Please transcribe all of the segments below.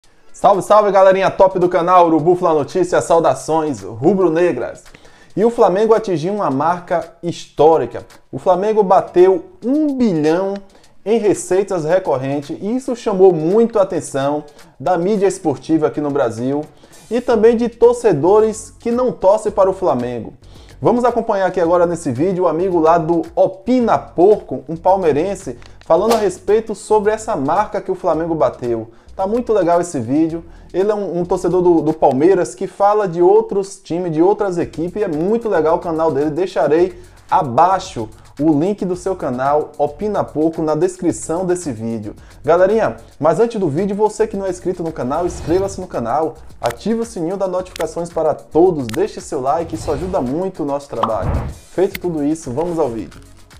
Salve, salve, galerinha top do canal Urubu Fla Notícias, saudações rubro-negras. E o Flamengo atingiu uma marca histórica. O Flamengo bateu 1 bilhão em receitas recorrentes e isso chamou muito a atenção da mídia esportiva aqui no Brasil e também de torcedores que não torcem para o Flamengo. Vamos acompanhar aqui agora nesse vídeo o amigo lá do Opina Porco, um palmeirense, falando a respeito sobre essa marca que o Flamengo bateu. Tá muito legal esse vídeo. Ele é um torcedor do Palmeiras que fala de outros times, de outras equipes, e é muito legal o canal dele. Deixarei abaixo o link do seu canal, Opina Porco, na descrição desse vídeo. Galerinha, mas antes do vídeo, você que não é inscrito no canal, inscreva-se no canal, ative o sininho das notificações para todos, deixe seu like, isso ajuda muito o nosso trabalho. Feito tudo isso, vamos ao vídeo.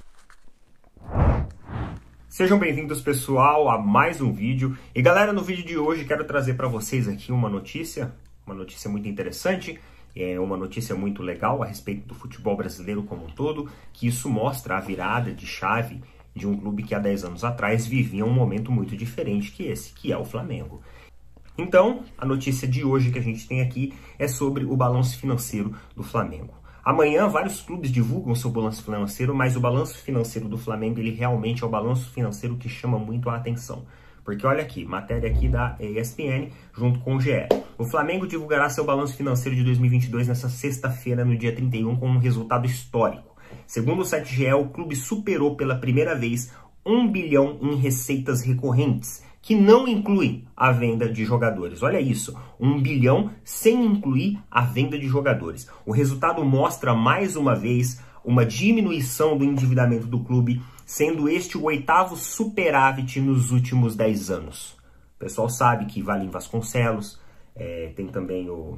Sejam bem-vindos, pessoal, a mais um vídeo. E galera, no vídeo de hoje quero trazer para vocês aqui uma notícia muito interessante, uma notícia muito legal a respeito do futebol brasileiro como um todo, que isso mostra a virada de chave de um clube que há 10 anos atrás vivia um momento muito diferente que esse, que é o Flamengo. Então, a notícia de hoje que a gente tem aqui é sobre o balanço financeiro do Flamengo. Amanhã, vários clubes divulgam seu balanço financeiro, mas o balanço financeiro do Flamengo, ele realmente é o balanço financeiro que chama muito a atenção. Porque olha aqui, matéria aqui da ESPN, junto com o GE. O Flamengo divulgará seu balanço financeiro de 2022 nesta sexta-feira, no dia 31, com um resultado histórico. Segundo o site GE, o clube superou pela primeira vez 1 bilhão em receitas recorrentes, que não inclui a venda de jogadores. Olha isso, 1 bilhão sem incluir a venda de jogadores. O resultado mostra, mais uma vez, uma diminuição do endividamento do clube, sendo este o 8º superávit nos últimos 10 anos. O pessoal sabe que Valim Vasconcelos, tem também o...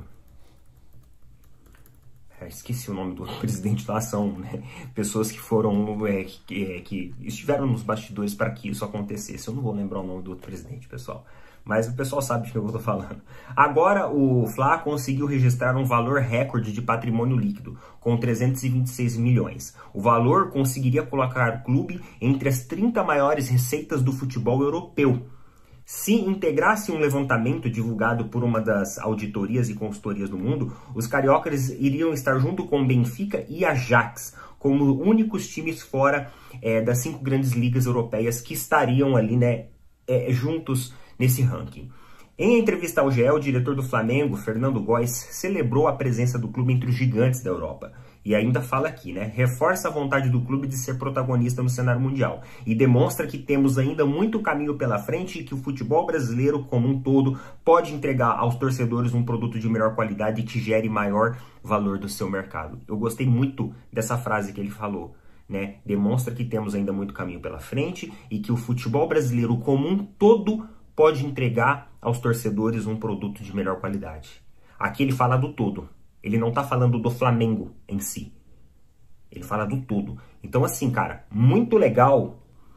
esqueci o nome do presidente da ação, né? Pessoas que foram, que estiveram nos bastidores para que isso acontecesse. Eu não vou lembrar o nome do outro presidente, pessoal. Mas o pessoal sabe de que eu estou falando. Agora o Fla conseguiu registrar um valor recorde de patrimônio líquido, com 326 milhões. O valor conseguiria colocar o clube entre as 30 maiores receitas do futebol europeu. Se integrasse um levantamento divulgado por uma das auditorias e consultorias do mundo, os cariocas iriam estar junto com Benfica e Ajax, como únicos times fora das 5 grandes ligas europeias que estariam ali, né, juntos nesse ranking. Em entrevista ao GE, o diretor do Flamengo, Fernando Góes, celebrou a presença do clube entre os gigantes da Europa. E ainda fala aqui, né? Reforça a vontade do clube de ser protagonista no cenário mundial. E demonstra que temos ainda muito caminho pela frente e que o futebol brasileiro como um todo pode entregar aos torcedores um produto de melhor qualidade que gere maior valor do seu mercado. Eu gostei muito dessa frase que ele falou, né? Demonstra que temos ainda muito caminho pela frente e que o futebol brasileiro como um todo pode entregar aos torcedores um produto de melhor qualidade. Aqui ele fala do todo. Ele não tá falando do Flamengo em si. Ele fala do todo. Então, assim, cara, muito legal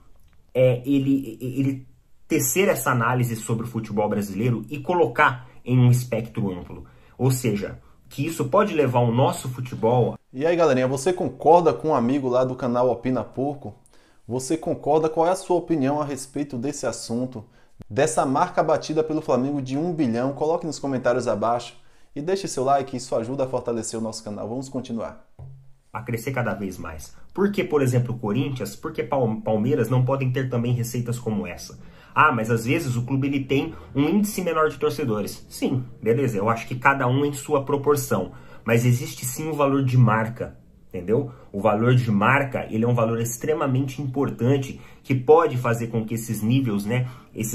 ele tecer essa análise sobre o futebol brasileiro e colocar em um espectro amplo. Ou seja, que isso pode levar o nosso futebol... E aí, galerinha, você concorda com um amigo lá do canal Opina Porco? Você concorda? Qual é a sua opinião a respeito desse assunto? Dessa marca batida pelo Flamengo de 1 bilhão? Coloque nos comentários abaixo. E deixe seu like, isso ajuda a fortalecer o nosso canal. Vamos continuar. A crescer cada vez mais. Por que, por exemplo, o Corinthians, por que Palmeiras não podem ter também receitas como essa? Ah, mas às vezes o clube ele tem um índice menor de torcedores. Sim, beleza, eu acho que cada um em sua proporção. Mas existe sim um valor de marca, entendeu? O valor de marca, ele é um valor extremamente importante que pode fazer com que esses níveis, né,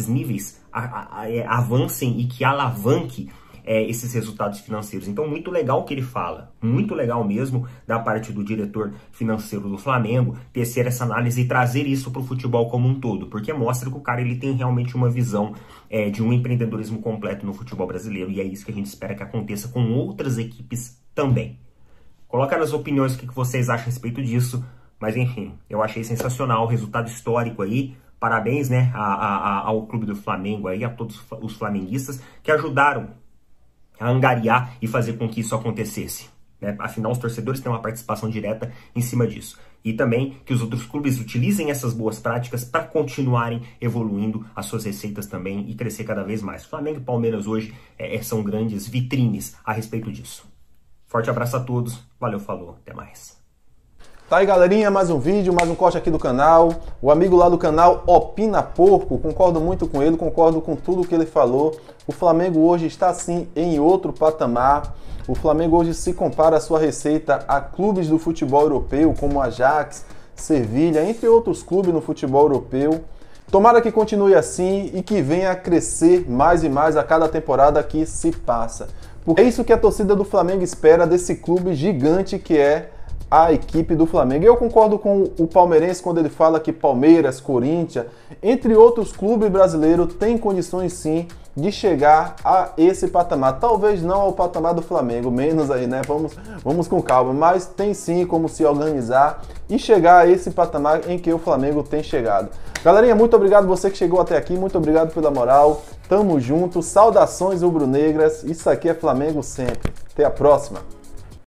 avancem e que alavanque esses resultados financeiros. Então, muito legal o que ele fala, muito legal mesmo da parte do diretor financeiro do Flamengo tecer essa análise e trazer isso para o futebol como um todo, porque mostra que o cara ele tem realmente uma visão de um empreendedorismo completo no futebol brasileiro, e é isso que a gente espera que aconteça com outras equipes também. Coloca nas opiniões o que vocês acham a respeito disso, mas enfim, eu achei sensacional o resultado histórico aí. Parabéns, né, ao clube do Flamengo aí, a todos os flamenguistas que ajudaram a angariar e fazer com que isso acontecesse, né? Afinal, os torcedores têm uma participação direta em cima disso. E também que os outros clubes utilizem essas boas práticas para continuarem evoluindo as suas receitas também e crescer cada vez mais. Flamengo e Palmeiras hoje são grandes vitrines a respeito disso. Forte abraço a todos, valeu, falou, até mais. Tá aí, galerinha, mais um vídeo, mais um corte aqui do canal. O amigo lá do canal Opina Porco, concordo muito com ele, concordo com tudo que ele falou. O Flamengo hoje está sim em outro patamar. O Flamengo hoje se compara a sua receita a clubes do futebol europeu, como Ajax, Sevilha, entre outros clubes no futebol europeu. Tomara que continue assim e que venha a crescer mais e mais a cada temporada que se passa. Porque é isso que a torcida do Flamengo espera desse clube gigante que é a equipe do Flamengo. Eu concordo com o palmeirense quando ele fala que Palmeiras, Corinthians, entre outros clubes brasileiros, têm condições sim de chegar a esse patamar. Talvez não ao patamar do Flamengo, menos aí, né? Vamos com calma, mas tem sim como se organizar e chegar a esse patamar em que o Flamengo tem chegado. Galerinha, muito obrigado você que chegou até aqui, muito obrigado pela moral. Tamo junto, saudações rubro-negras, isso aqui é Flamengo sempre. Até a próxima.